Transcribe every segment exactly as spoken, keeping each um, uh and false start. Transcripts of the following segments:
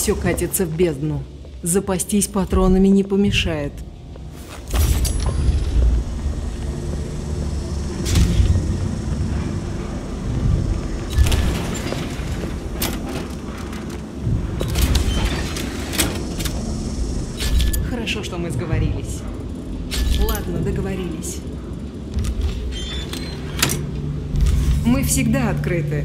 все катится в бездну. Запастись патронами не помешает. Хорошо, что мы сговорились. Ладно, договорились. Мы всегда открыты.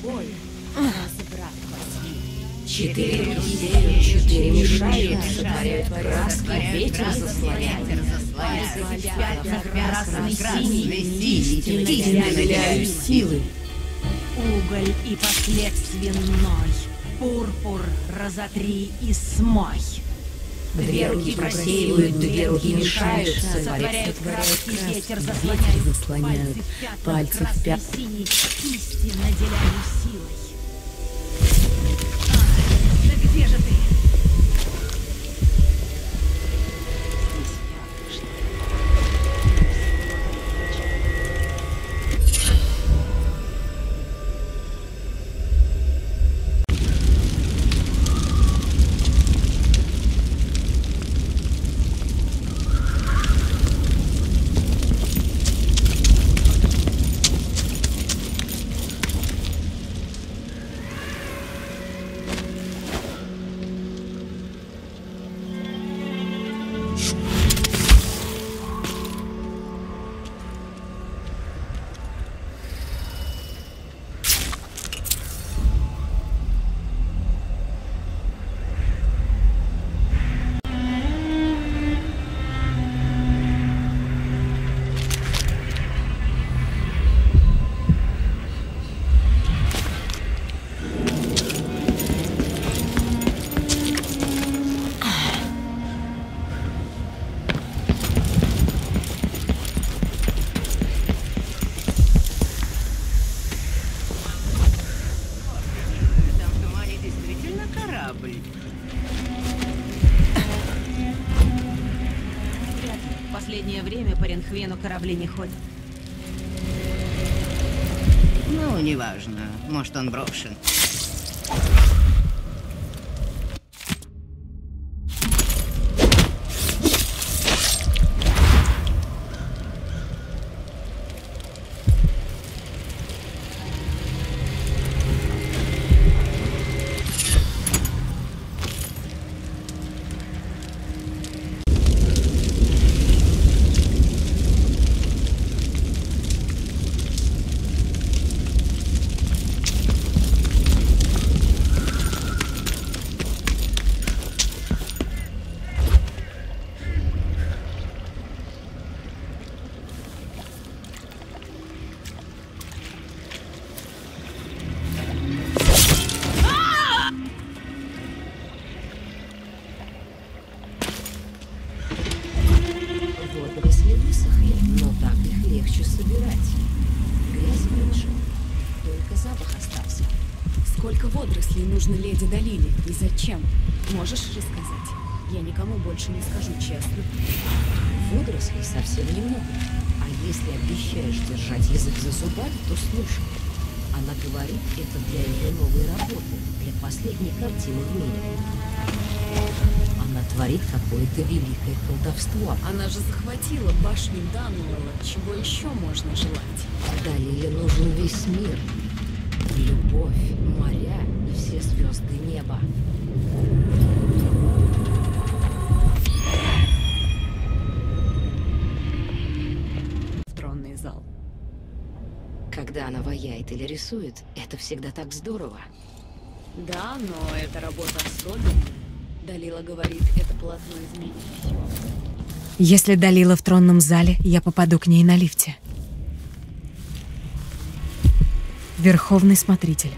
тобой разврат возьми. Четыре руки, четыре мешают, сотворяют краску, ветер заслоняет. Красный, синий, истинно наделяю силы. Уголь и последствий ной, пурпур разотри и смой. Две руки просеивают, две руки мешают, сотворяют краски, ветер Ветер заслоняет. заслоняют, пальцы в пят. Красный, синий, истинно наделяю силой. А, да где же ты? В последнее время по Ренхвену корабли не ходят. Ну, неважно. Может, он брошен. Водоросли высохли, но так их легче собирать. Грязи меньше, только запах остался. Сколько водорослей нужно леди Далиле и зачем? Можешь рассказать? Я никому больше не скажу, честно. Водорослей совсем немного. А если обещаешь держать язык за зубами, то слушай. Она говорит, это для ее новой работы, для последней картины в мире. Она творит какое-то великое колдовство. Она же захватила башню Даннелла. Чего еще можно желать? Далиле нужен весь мир. Любовь, моря и все звезды неба. В тронный зал. Когда она ваяет или рисует, это всегда так здорово. Да, но эта работа особенная. Далила говорит, это полотно изменит все. Если Далила в тронном зале, я попаду к ней на лифте. Верховный смотритель.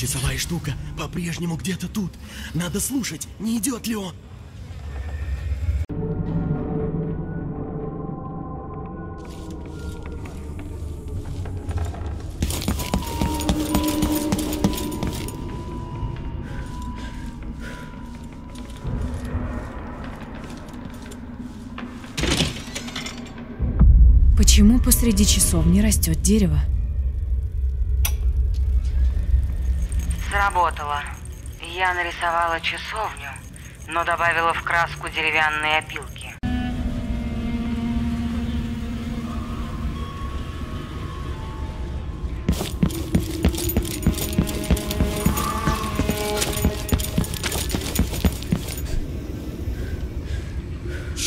Часовая штука по-прежнему где-то тут. Надо слушать, не идет ли он. Почему посреди часовни растет дерево? Сработало. Я нарисовала часовню, но добавила в краску деревянные опилки.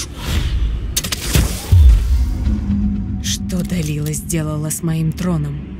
Что Далила сделала с моим троном?